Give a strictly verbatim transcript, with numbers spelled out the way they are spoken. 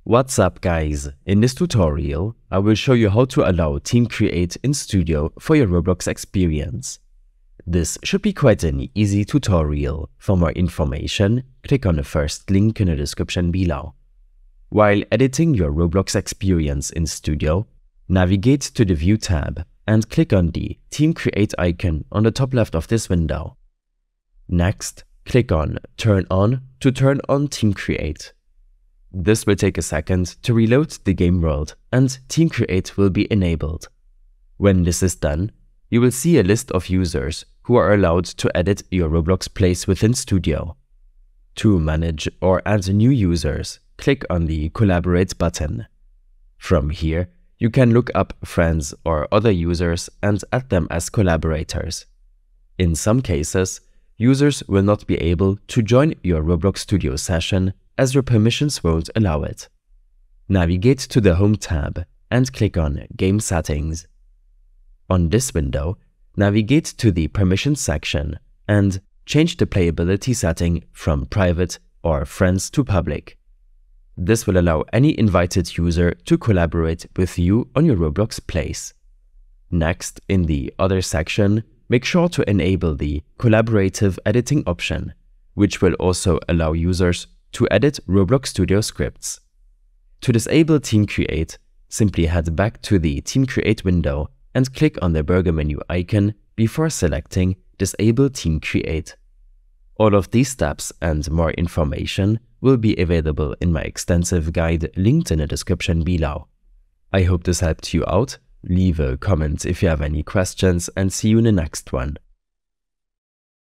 What's up guys, in this tutorial I will show you how to allow Team Create in Studio for your Roblox experience. This should be quite an easy tutorial. For more information, click on the first link in the description below. While editing your Roblox experience in Studio, navigate to the View tab and click on the Team Create icon on the top left of this window. Next, click on Turn On to turn on Team Create. This will take a second to reload the game world and Team Create will be enabled. When this is done, you will see a list of users who are allowed to edit your Roblox place within Studio. To manage or add new users, click on the Collaborate button. From here, you can look up friends or other users and add them as collaborators. In some cases, users will not be able to join your Roblox Studio session as your permissions won't allow it. Navigate to the Home tab and click on Game Settings. On this window, navigate to the Permissions section and change the playability setting from Private or Friends to Public. This will allow any invited user to collaborate with you on your Roblox place. Next, in the Other section, make sure to enable the Collaborative Editing option, which will also allow users to edit Roblox Studio scripts. To disable Team Create, simply head back to the Team Create window and click on the burger menu icon before selecting Disable Team Create. All of these steps and more information will be available in my extensive guide linked in the description below. I hope this helped you out. Leave a comment if you have any questions and see you in the next one.